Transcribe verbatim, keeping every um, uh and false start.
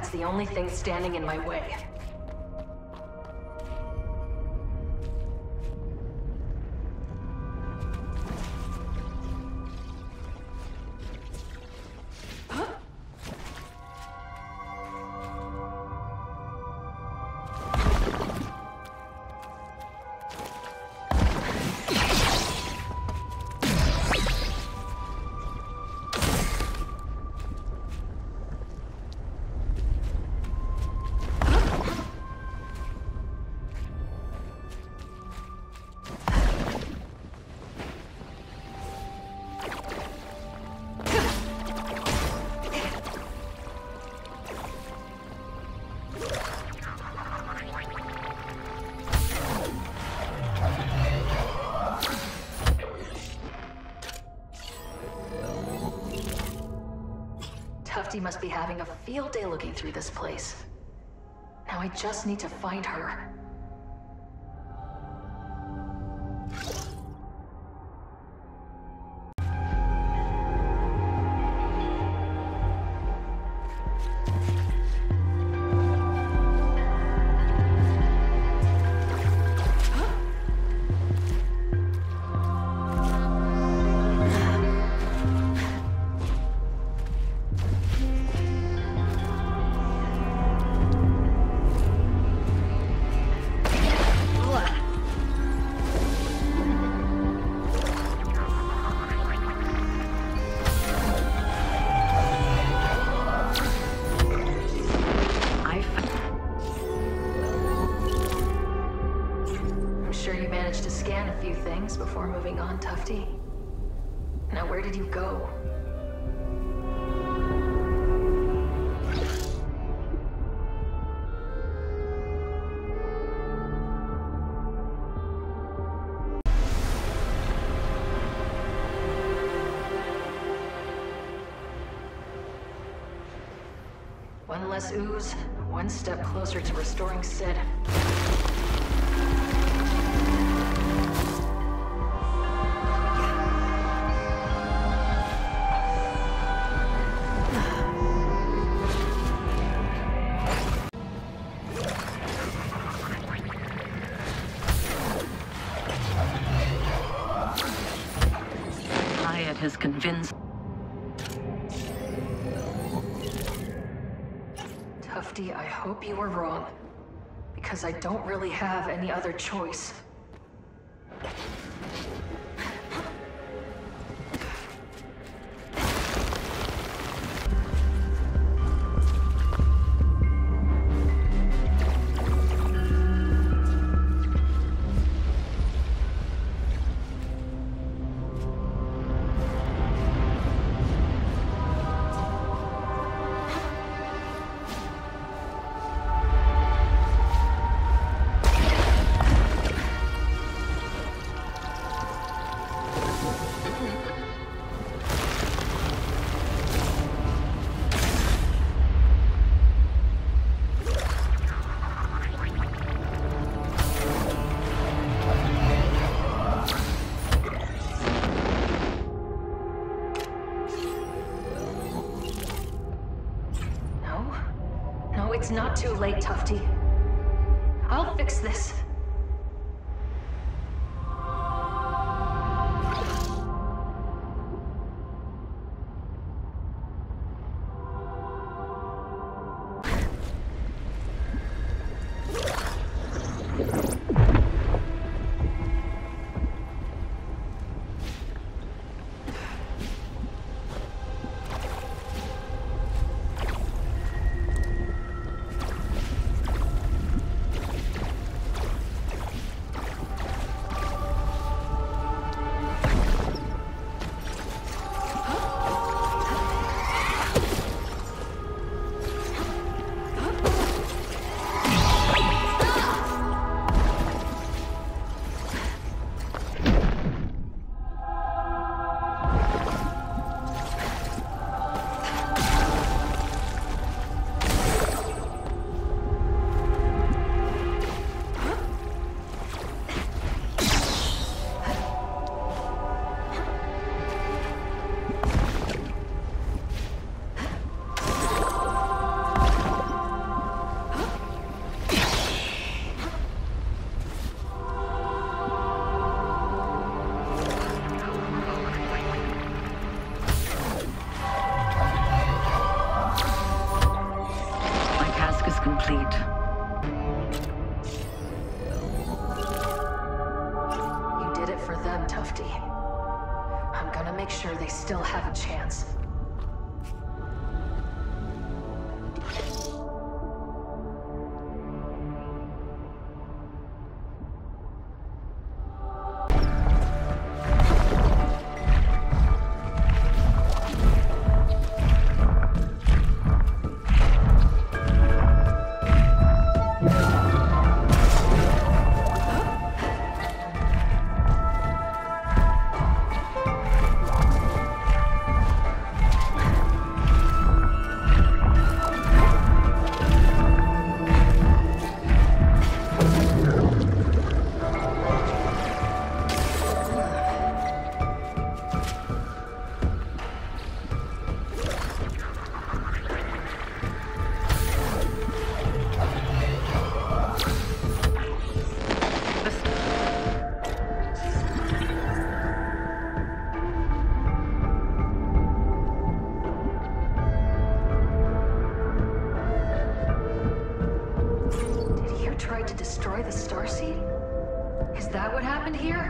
That's the only thing standing in my way. Tufty must be having a field day looking through this place. Now I just need to find her. Before moving on, Tufty. Now where did you go? One less ooze, one step closer to restoring Sid. Has convinced Tufty, I hope you were wrong, because I don't really have any other choice. It's not too late, Tufty. I'll fix this. them, Tufty. I'm gonna make sure they still have a chance. Tried to destroy the Starseed? Is that what happened here?